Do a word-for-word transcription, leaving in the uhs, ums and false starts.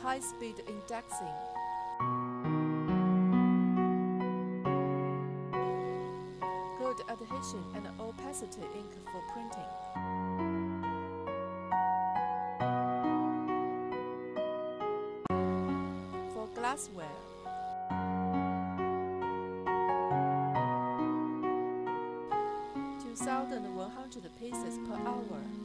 high-speed indexing. Good adhesion and opacity ink for printing. For glassware, two thousand one hundred pieces per hour.